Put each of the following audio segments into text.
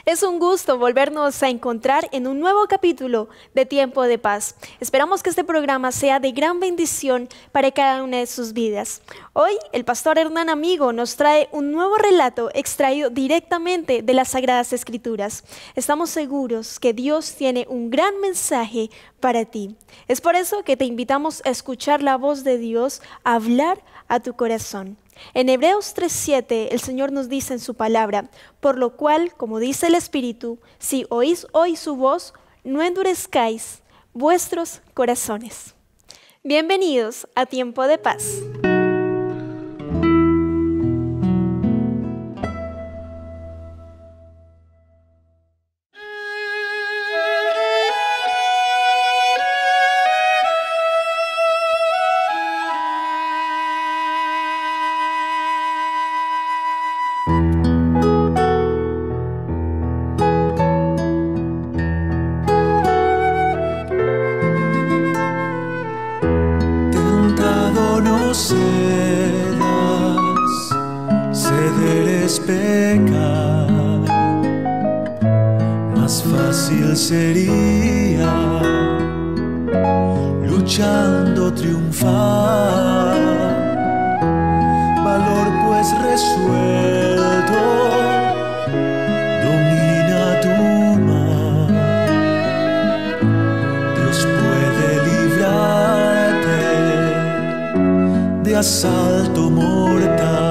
Es un gusto volvernos a encontrar en un nuevo capítulo de Tiempo de Paz. Esperamos que este programa sea de gran bendición para cada una de sus vidas. Hoy, el pastor Hernán Amigo nos trae un nuevo relato extraído directamente de las Sagradas Escrituras. Estamos seguros que Dios tiene un gran mensaje para ti. Es por eso que te invitamos a escuchar la voz de Dios hablar a tu corazón. En Hebreos 3:7 el Señor nos dice en su palabra: por lo cual, como dice el Espíritu, si oís hoy su voz, no endurezcáis vuestros corazones. Bienvenidos a Tiempo de Paz. Pecar, más fácil sería luchando triunfar. Valor pues resuelto domina tu mar. Dios puede librarte de asalto mortal.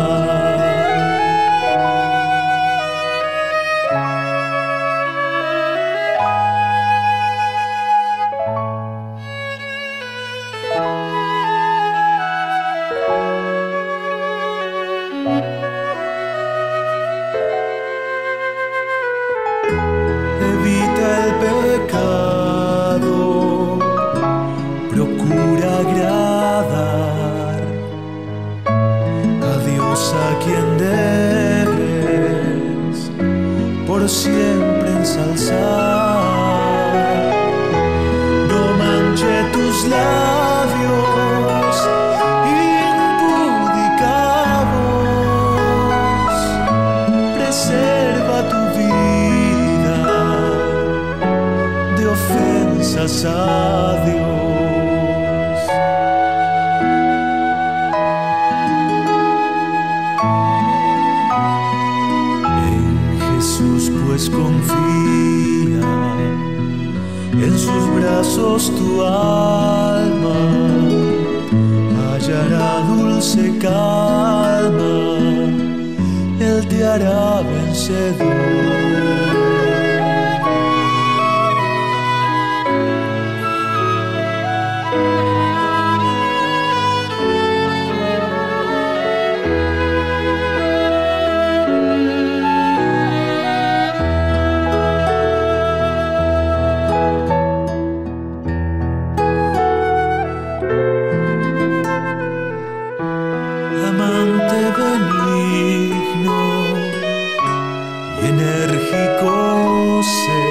Evita el pecado, procura agradar a Dios, a quien debes por siempre ensalzar. No manche tus labios impudicados, preserva tu vida de ofensas a Dios. En Jesús pues confía, en sus brazos tu alma hallará dulce calma, Él te hará vencedor. Amante benigno y enérgico sé,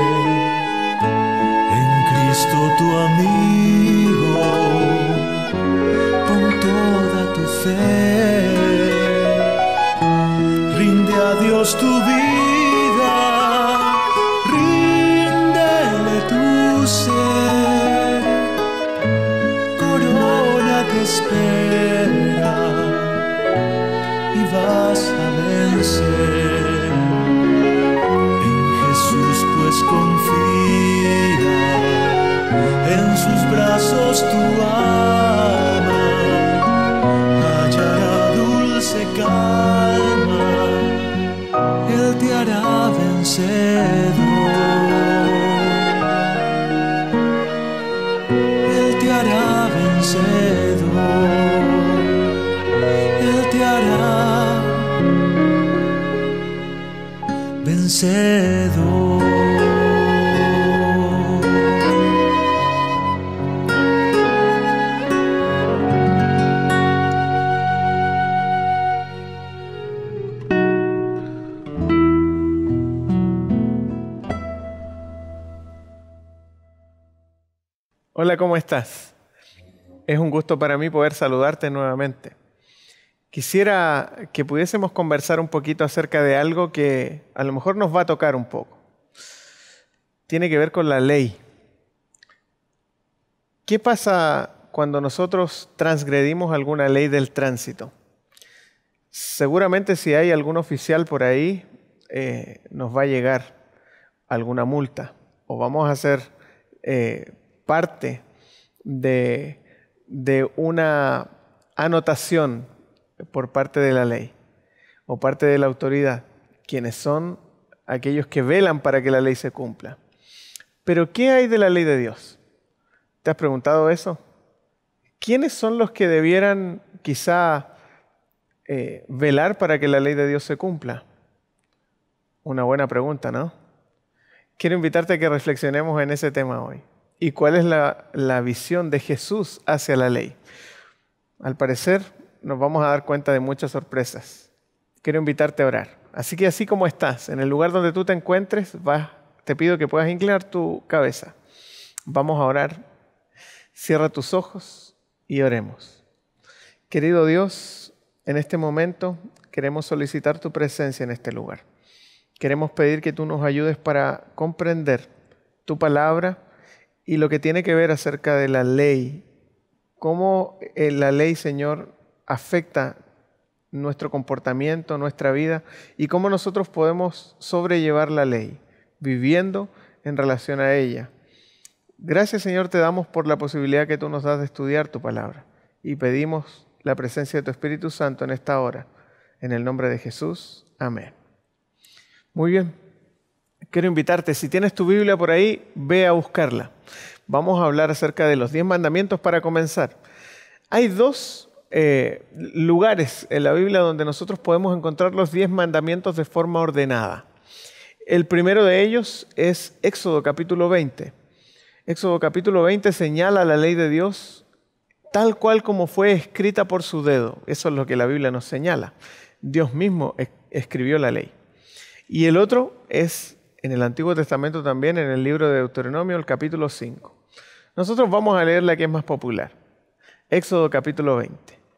en Cristo tu amigo, con toda tu fe, rinde a Dios tu vida, ríndele tu ser, corona te espera y vas a vencer. En Jesús pues confía, en sus brazos tu alma hallará dulce calma, Él te hará vencedor. Él te hará vencedor. Él te hará vencedor. Hola, ¿cómo estás? Es un gusto para mí poder saludarte nuevamente. quisiera que pudiésemos conversar un poquito acerca de algo que a lo mejor nos va a tocar un poco. Tiene que ver con la ley. ¿Qué pasa cuando nosotros transgredimos alguna ley del tránsito? Seguramente si hay algún oficial por ahí, nos va a llegar alguna multa o vamos a ser parte de una anotación por parte de la ley o parte de la autoridad, quienes son aquellos que velan para que la ley se cumpla. Pero ¿qué hay de la ley de Dios? ¿Te has preguntado eso? ¿Quiénes son los que debieran quizá velar para que la ley de Dios se cumpla? Una buena pregunta, ¿no? Quiero invitarte a que reflexionemos en ese tema hoy. ¿Y cuál es la visión de Jesús hacia la ley? Al parecer nos vamos a dar cuenta de muchas sorpresas. Quiero invitarte a orar. Así que así como estás, en el lugar donde tú te encuentres, te pido que puedas inclinar tu cabeza. Vamos a orar. Cierra tus ojos y oremos. Querido Dios, en este momento queremos solicitar tu presencia en este lugar. Queremos pedir que tú nos ayudes para comprender tu palabra y lo que tiene que ver acerca de la ley. Cómo la ley, Señor, afecta nuestro comportamiento, nuestra vida y cómo nosotros podemos sobrellevar la ley, viviendo en relación a ella. Gracias, Señor, te damos por la posibilidad que tú nos das de estudiar tu palabra y pedimos la presencia de tu Espíritu Santo en esta hora. En el nombre de Jesús. Amén. Muy bien. Quiero invitarte, si tienes tu Biblia por ahí, ve a buscarla. Vamos a hablar acerca de los 10 mandamientos para comenzar. Hay dos lugares en la Biblia donde nosotros podemos encontrar los 10 mandamientos de forma ordenada. El primero de ellos es Éxodo capítulo 20. Éxodo capítulo 20 señala la ley de Dios tal cual como fue escrita por su dedo. Eso es lo que la Biblia nos señala. Dios mismo escribió la ley. Y el otro es en el Antiguo Testamento también, en el libro de Deuteronomio, el capítulo 5. Nosotros vamos a leer la que es más popular. Éxodo capítulo 20.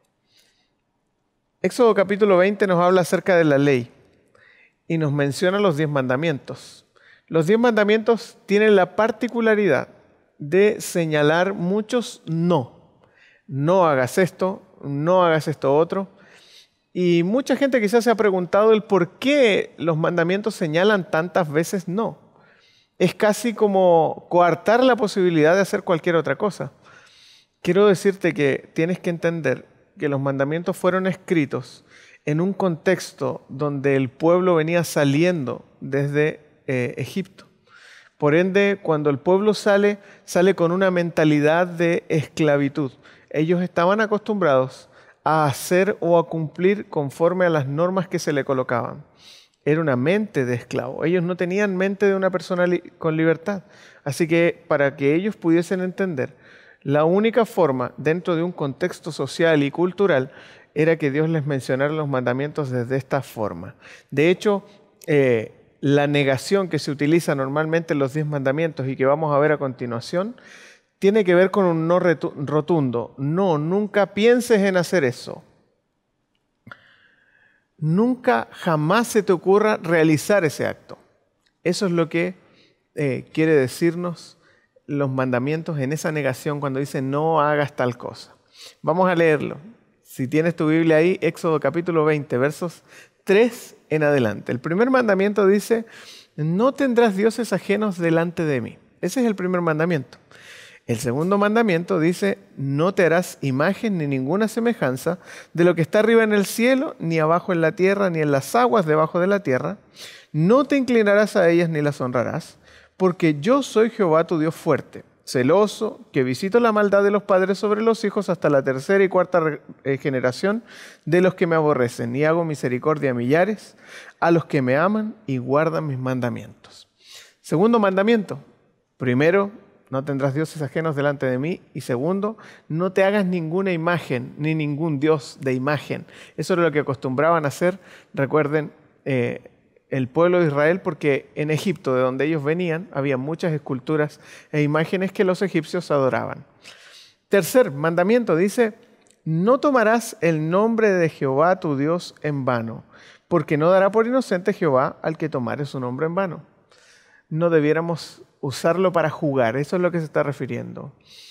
Éxodo capítulo 20 nos habla acerca de la ley y nos menciona los 10 mandamientos. Los 10 mandamientos tienen la particularidad de señalar muchos no. No hagas esto, no hagas esto otro. Y mucha gente quizás se ha preguntado el por qué los mandamientos señalan tantas veces no. Es casi como coartar la posibilidad de hacer cualquier otra cosa. Quiero decirte que tienes que entender que los mandamientos fueron escritos en un contexto donde el pueblo venía saliendo desde Egipto. Por ende, cuando el pueblo sale con una mentalidad de esclavitud. Ellos estaban acostumbrados a hacer o a cumplir conforme a las normas que se le colocaban. Era una mente de esclavo. Ellos no tenían mente de una persona con libertad. Así que para que ellos pudiesen entender, la única forma dentro de un contexto social y cultural era que Dios les mencionara los mandamientos desde esta forma. De hecho, la negación que se utiliza normalmente en los 10 mandamientos y que vamos a ver a continuación, tiene que ver con un no rotundo. No, nunca pienses en hacer eso. Nunca, jamás se te ocurra realizar ese acto. Eso es lo que quiere decirnos los mandamientos en esa negación cuando dice no hagas tal cosa. Vamos a leerlo. Si tienes tu Biblia ahí, Éxodo capítulo 20, versos 3 en adelante. El primer mandamiento dice, no tendrás dioses ajenos delante de mí. Ese es el primer mandamiento. El segundo mandamiento dice, no te harás imagen ni ninguna semejanza de lo que está arriba en el cielo, ni abajo en la tierra, ni en las aguas debajo de la tierra. No te inclinarás a ellas ni las honrarás, porque yo soy Jehová tu Dios fuerte, celoso, que visito la maldad de los padres sobre los hijos hasta la tercera y cuarta generación de los que me aborrecen, y hago misericordia a millares, a los que me aman y guardan mis mandamientos. Segundo mandamiento, primero, no tendrás dioses ajenos delante de mí. Y segundo, no te hagas ninguna imagen, ni ningún dios de imagen. Eso era lo que acostumbraban a hacer, recuerden, el pueblo de Israel, porque en Egipto, de donde ellos venían, había muchas esculturas e imágenes que los egipcios adoraban. Tercer mandamiento dice, No tomarás el nombre de Jehová tu Dios en vano, porque no dará por inocente Jehová al que tomare su nombre en vano. No debiéramos usarlo para jugar, eso es lo que se está refiriendo.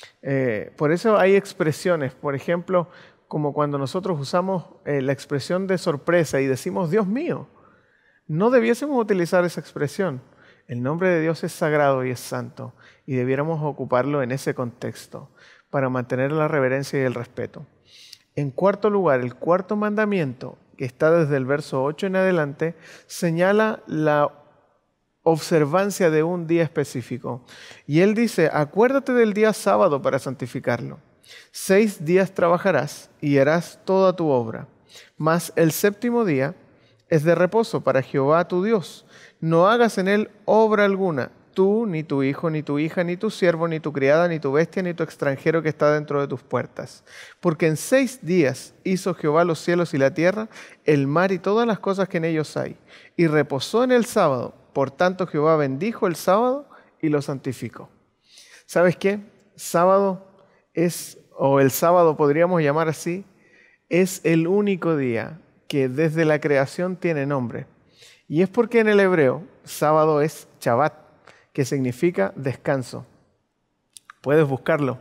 Por eso hay expresiones, por ejemplo, como cuando nosotros usamos la expresión de sorpresa y decimos, Dios mío, no debiésemos utilizar esa expresión. El nombre de Dios es sagrado y es santo, y debiéramos ocuparlo en ese contexto para mantener la reverencia y el respeto. En cuarto lugar, el cuarto mandamiento, que está desde el verso 8 en adelante, señala la observancia de un día específico. Y él dice, acuérdate del día sábado para santificarlo. 6 días trabajarás y harás toda tu obra, mas el séptimo día es de reposo para Jehová tu Dios. No hagas en él obra alguna, tú, ni tu hijo, ni tu hija, ni tu siervo, ni tu criada, ni tu bestia, ni tu extranjero que está dentro de tus puertas. Porque en 6 días hizo Jehová los cielos y la tierra, el mar y todas las cosas que en ellos hay, y reposó en el sábado. Por tanto, Jehová bendijo el sábado y lo santificó. ¿Sabes qué? Sábado es, o el sábado podríamos llamar así, es el único día que desde la creación tiene nombre. Y es porque en el hebreo, sábado es Shabbat, que significa descanso. Puedes buscarlo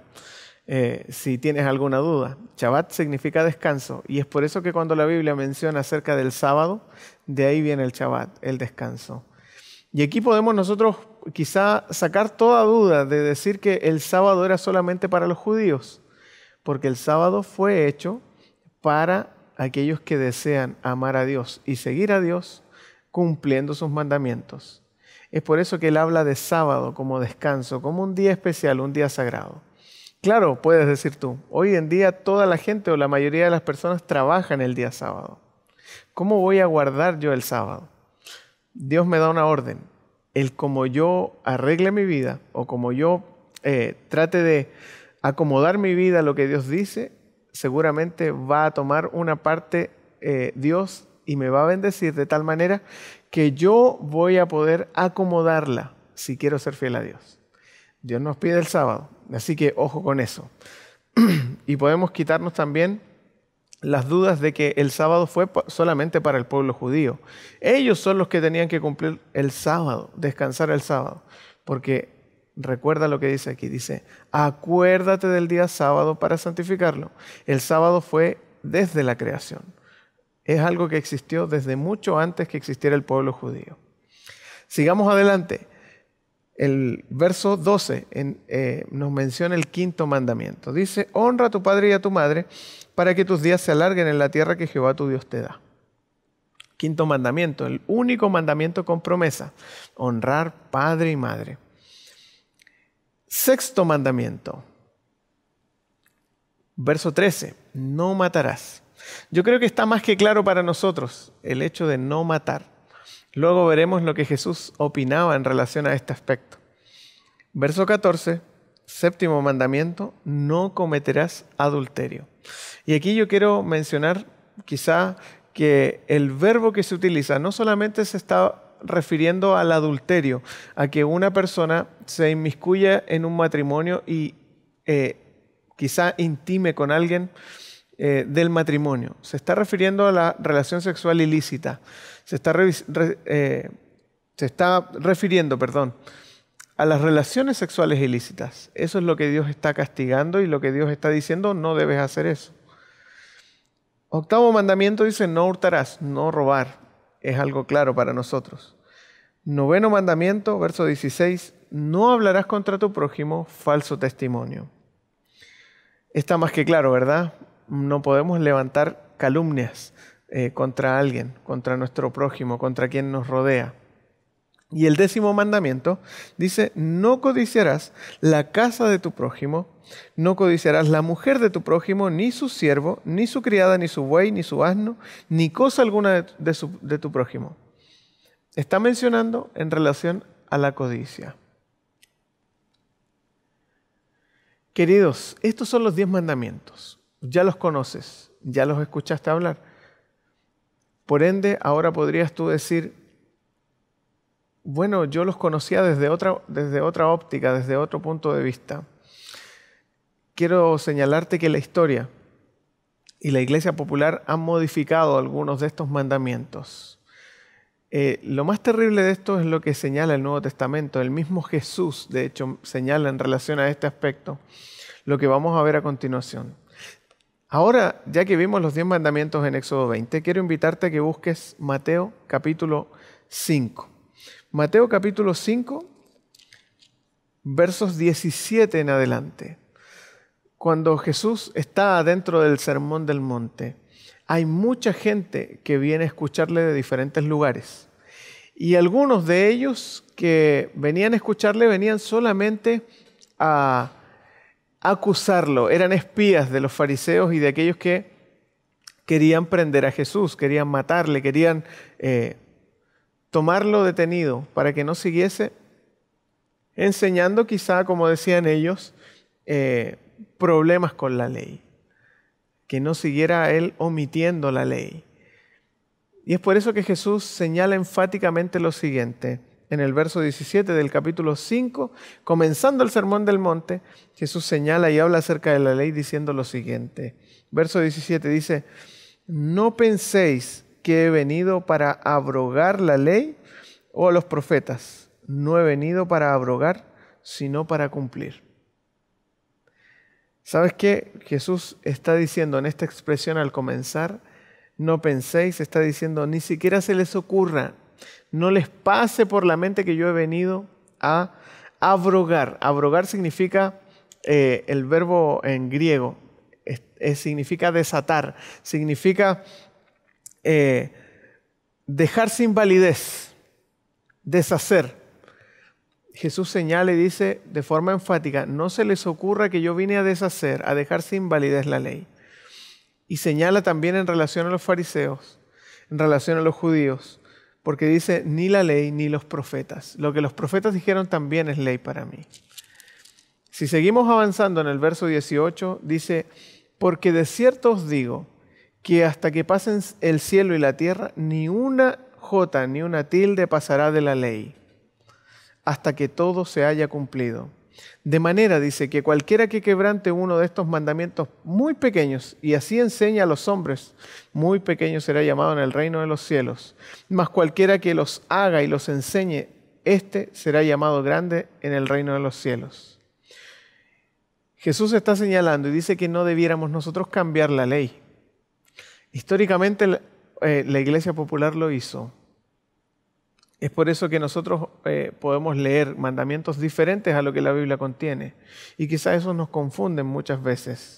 si tienes alguna duda. Shabbat significa descanso, y es por eso que cuando la Biblia menciona acerca del sábado, de ahí viene el Shabbat, el descanso. Y aquí podemos nosotros quizá sacar toda duda de decir que el sábado era solamente para los judíos, porque el sábado fue hecho para aquellos que desean amar a Dios y seguir a Dios cumpliendo sus mandamientos. Es por eso que él habla de sábado como descanso, como un día especial, un día sagrado. Claro, puedes decir tú, hoy en día toda la gente o la mayoría de las personas trabajan el día sábado. ¿Cómo voy a guardar yo el sábado? Dios me da una orden. El como yo arregle mi vida o como yo trate de acomodar mi vida a lo que Dios dice, seguramente va a tomar una parte Dios y me va a bendecir de tal manera que yo voy a poder acomodarla si quiero ser fiel a Dios. Dios nos pide el sábado, así que ojo con eso. Y podemos quitarnos también las dudas de que el sábado fue solamente para el pueblo judío. Ellos son los que tenían que cumplir el sábado, descansar el sábado. Porque recuerda lo que dice aquí, dice, acuérdate del día sábado para santificarlo. El sábado fue desde la creación. Es algo que existió desde mucho antes que existiera el pueblo judío. Sigamos adelante. El verso 12 nos menciona el quinto mandamiento. Dice, honra a tu padre y a tu madre para que tus días se alarguen en la tierra que Jehová tu Dios te da. Quinto mandamiento, el único mandamiento con promesa. Honrar padre y madre. Sexto mandamiento. Verso 13, no matarás. Yo creo que está más que claro para nosotros el hecho de no matar. Luego veremos lo que Jesús opinaba en relación a este aspecto. Verso 14, séptimo mandamiento, no cometerás adulterio. Y aquí yo quiero mencionar quizá que el verbo que se utiliza no solamente se está refiriendo al adulterio, a que una persona se inmiscuya en un matrimonio y quizá intime con alguien del matrimonio. Se está refiriendo a la relación sexual ilícita. Se está refiriendo, a las relaciones sexuales ilícitas. Eso es lo que Dios está castigando y lo que Dios está diciendo, no debes hacer eso. Octavo mandamiento dice, no hurtarás, no robar. Es algo claro para nosotros. Noveno mandamiento, verso 16, no hablarás contra tu prójimo falso testimonio. Está más que claro, ¿verdad? No podemos levantar calumnias contra alguien, contra nuestro prójimo, contra quien nos rodea. Y el décimo mandamiento dice, no codiciarás la casa de tu prójimo, no codiciarás la mujer de tu prójimo, ni su siervo, ni su criada, ni su buey, ni su asno, ni cosa alguna de tu prójimo. Está mencionando en relación a la codicia. Queridos, estos son los 10 mandamientos. Ya los conoces, ya los escuchaste hablar. Por ende, ahora podrías tú decir, bueno, yo los conocía desde otra óptica, desde otro punto de vista. Quiero señalarte que la historia y la Iglesia Popular han modificado algunos de estos mandamientos. Lo más terrible de esto es lo que señala el Nuevo Testamento. El mismo Jesús, de hecho, señala en relación a este aspecto lo que vamos a ver a continuación. Ahora, ya que vimos los 10 mandamientos en Éxodo 20, quiero invitarte a que busques Mateo capítulo 5. Mateo capítulo 5, versos 17 en adelante. Cuando Jesús está dentro del Sermón del Monte, hay mucha gente que viene a escucharle de diferentes lugares. Y algunos de ellos que venían a escucharle venían solamente a acusarlo. Eran espías de los fariseos y de aquellos que querían prender a Jesús, querían matarle, querían tomarlo detenido para que no siguiese enseñando, quizá, como decían ellos, problemas con la ley, que no siguiera él omitiendo la ley. Y es por eso que Jesús señala enfáticamente lo siguiente. En el verso 17 del capítulo 5, comenzando el Sermón del Monte, Jesús señala y habla acerca de la ley diciendo lo siguiente. Verso 17 dice: no penséis que he venido para abrogar la ley o a los profetas. No he venido para abrogar, sino para cumplir. ¿Sabes qué? Jesús está diciendo en esta expresión al comenzar, no penséis, está diciendo, ni siquiera se les ocurra, no les pase por la mente que yo he venido a abrogar. Abrogar significa, el verbo en griego, significa desatar, significa dejar sin validez, deshacer. Jesús señala y dice de forma enfática, no se les ocurra que yo vine a deshacer, a dejar sin validez la ley. Y señala también en relación a los fariseos, en relación a los judíos, porque dice, ni la ley ni los profetas. Lo que los profetas dijeron también es ley para mí. Si seguimos avanzando en el verso 18, dice, porque de cierto os digo, que hasta que pasen el cielo y la tierra, ni una jota ni una tilde pasará de la ley, hasta que todo se haya cumplido. De manera, dice, que cualquiera que quebrante uno de estos mandamientos muy pequeños y así enseña a los hombres, muy pequeño será llamado en el reino de los cielos. Mas cualquiera que los haga y los enseñe, éste será llamado grande en el reino de los cielos. Jesús está señalando y dice que no debiéramos nosotros cambiar la ley. Históricamente la Iglesia Popular lo hizo. Es por eso que nosotros podemos leer mandamientos diferentes a lo que la Biblia contiene. Y quizás eso nos confunde muchas veces.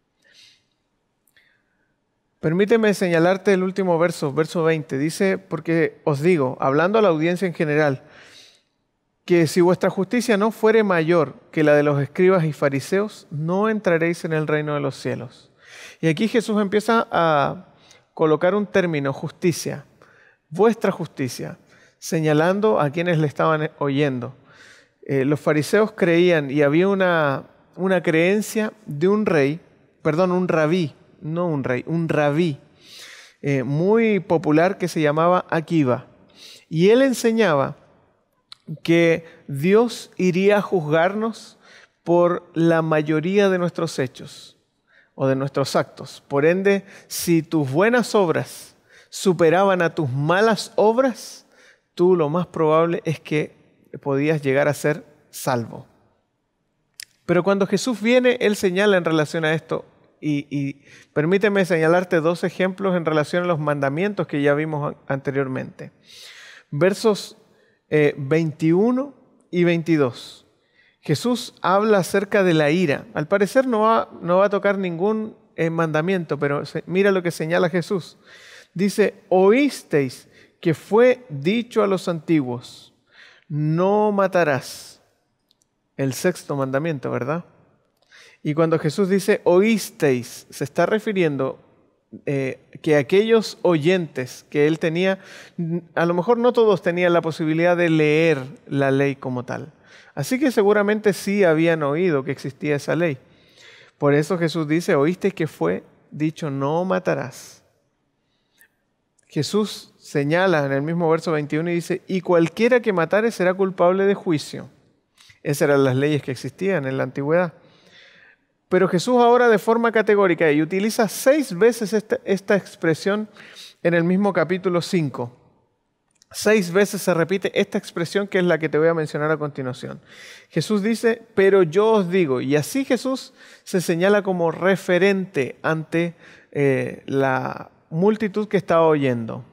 Permíteme señalarte el último verso, verso 20. Dice, porque os digo, hablando a la audiencia en general, que si vuestra justicia no fuere mayor que la de los escribas y fariseos, no entraréis en el reino de los cielos. Y aquí Jesús empieza a colocar un término, justicia, vuestra justicia, señalando a quienes le estaban oyendo. Los fariseos creían y había una creencia de un rabí, no un rey, un rabí, muy popular que se llamaba Akiva. Y él enseñaba que Dios iría a juzgarnos por la mayoría de nuestros hechos o de nuestros actos. Por ende, si tus buenas obras superaban a tus malas obras, tú lo más probable es que podías llegar a ser salvo. Pero cuando Jesús viene, Él señala en relación a esto, y permíteme señalarte 2 ejemplos en relación a los mandamientos que ya vimos anteriormente. Versos 21 y 22. Jesús habla acerca de la ira. Al parecer no va a tocar ningún mandamiento, pero mira lo que señala Jesús. Dice, oísteis que fue dicho a los antiguos, no matarás. El 6º mandamiento, ¿verdad? Y cuando Jesús dice oísteis, se está refiriendo que aquellos oyentes que él tenía, a lo mejor no todos tenían la posibilidad de leer la ley como tal. Así que seguramente sí habían oído que existía esa ley. Por eso Jesús dice, oísteis que fue dicho, no matarás. Jesús señala en el mismo verso 21 y dice, y cualquiera que matare será culpable de juicio. Esas eran las leyes que existían en la antigüedad. Pero Jesús ahora de forma categórica y utiliza 6 veces esta expresión en el mismo capítulo 5. 6 veces se repite esta expresión que es la que te voy a mencionar a continuación. Jesús dice, pero yo os digo, y así Jesús se señala como referente ante la multitud que estaba oyendo.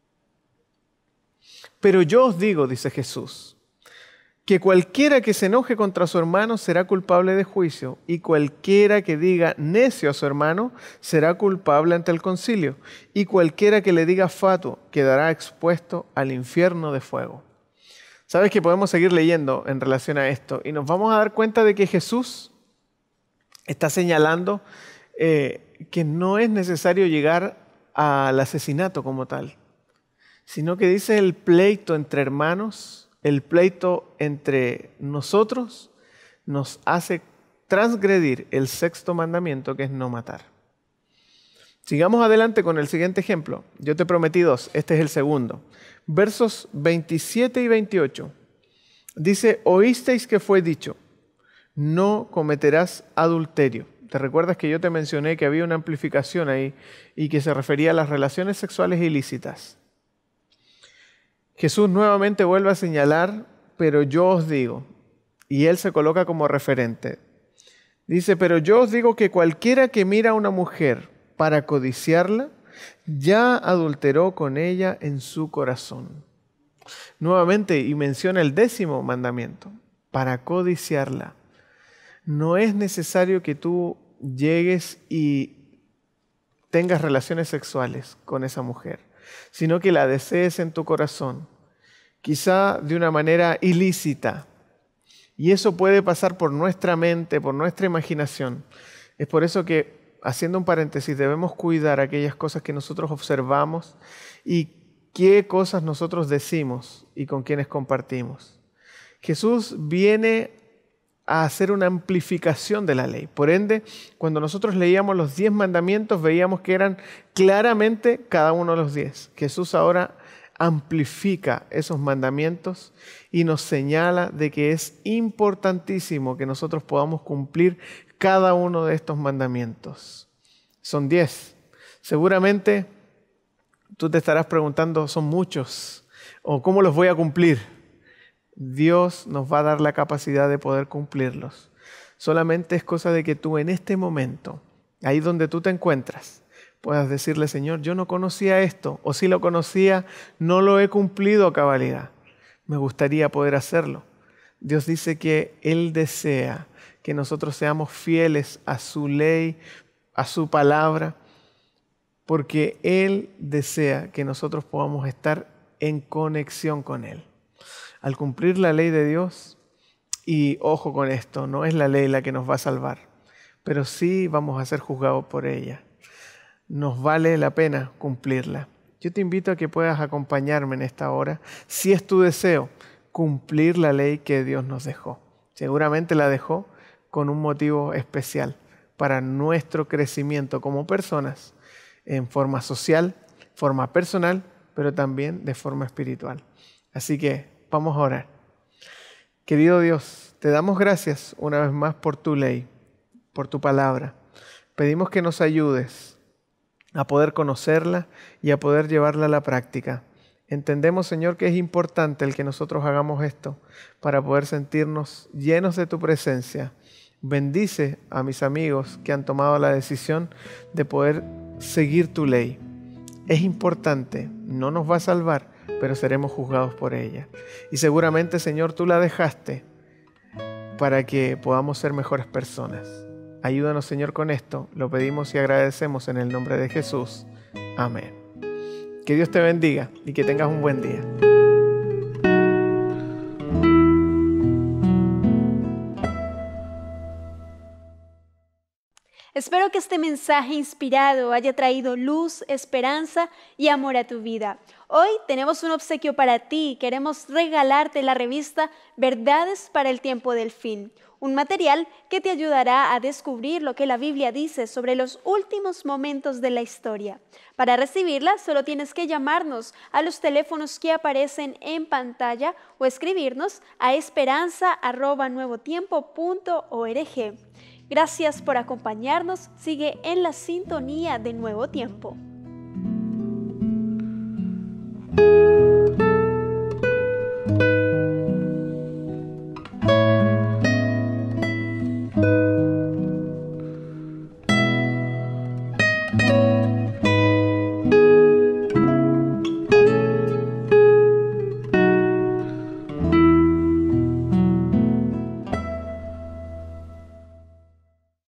Pero yo os digo, dice Jesús, que cualquiera que se enoje contra su hermano será culpable de juicio, y cualquiera que diga necio a su hermano será culpable ante el concilio, y cualquiera que le diga fatuo quedará expuesto al infierno de fuego. Sabes que podemos seguir leyendo en relación a esto, y nos vamos a dar cuenta de que Jesús está señalando que no es necesario llegar al asesinato como tal, sino que dice el pleito entre hermanos. El pleito entre nosotros nos hace transgredir el 6º mandamiento, que es no matar. Sigamos adelante con el siguiente ejemplo. Yo te prometí 2, este es el segundo. Versos 27 y 28. Dice, oísteis que fue dicho, no cometerás adulterio. ¿Te recuerdas que yo te mencioné que había una amplificación ahí y que se refería a las relaciones sexuales ilícitas? Jesús nuevamente vuelve a señalar, pero yo os digo, y Él se coloca como referente. Dice, pero yo os digo que cualquiera que mira a una mujer para codiciarla, ya adulteró con ella en su corazón. Nuevamente, y menciona el 10º mandamiento, para codiciarla. No es necesario que tú llegues y tengas relaciones sexuales con esa mujer, sino que la desees en tu corazón, quizá de una manera ilícita. Y eso puede pasar por nuestra mente, por nuestra imaginación. Es por eso que, haciendo un paréntesis, debemos cuidar aquellas cosas que nosotros observamos y qué cosas nosotros decimos y con quienes compartimos. Jesús viene a hacer una amplificación de la ley. Por ende, cuando nosotros leíamos los 10 mandamientos, veíamos que eran claramente cada uno de los 10. Jesús ahora amplifica esos mandamientos y nos señala de que es importantísimo que nosotros podamos cumplir cada uno de estos mandamientos. Son 10. Seguramente tú te estarás preguntando, son muchos, o ¿cómo los voy a cumplir? Dios nos va a dar la capacidad de poder cumplirlos. Solamente es cosa de que tú en este momento, ahí donde tú te encuentras, puedas decirle, Señor, yo no conocía esto, o si lo conocía, no lo he cumplido a cabalidad. Me gustaría poder hacerlo. Dios dice que Él desea que nosotros seamos fieles a su ley, a su palabra, porque Él desea que nosotros podamos estar en conexión con Él. Al cumplir la ley de Dios, y ojo con esto, no es la ley la que nos va a salvar, pero sí vamos a ser juzgados por ella. Nos vale la pena cumplirla. Yo te invito a que puedas acompañarme en esta hora, si es tu deseo, cumplir la ley que Dios nos dejó. Seguramente la dejó con un motivo especial para nuestro crecimiento como personas, en forma social, forma personal, pero también de forma espiritual. Así que vamos a orar. Querido Dios, te damos gracias una vez más por tu ley, por tu palabra. Pedimos que nos ayudes a poder conocerla y a poder llevarla a la práctica. Entendemos, Señor, que es importante el que nosotros hagamos esto para poder sentirnos llenos de tu presencia. Bendice a mis amigos que han tomado la decisión de poder seguir tu ley. Es importante, no nos va a salvar, pero seremos juzgados por ella. Y seguramente, Señor, tú la dejaste para que podamos ser mejores personas. Ayúdanos, Señor, con esto. Lo pedimos y agradecemos en el nombre de Jesús. Amén. Que Dios te bendiga y que tengas un buen día. Espero que este mensaje inspirado haya traído luz, esperanza y amor a tu vida. Hoy tenemos un obsequio para ti. Queremos regalarte la revista Verdades para el Tiempo del Fin, un material que te ayudará a descubrir lo que la Biblia dice sobre los últimos momentos de la historia. Para recibirla, solo tienes que llamarnos a los teléfonos que aparecen en pantalla o escribirnos a esperanza@nuevotiempo.org. Gracias por acompañarnos. Sigue en la sintonía de Nuevo Tiempo.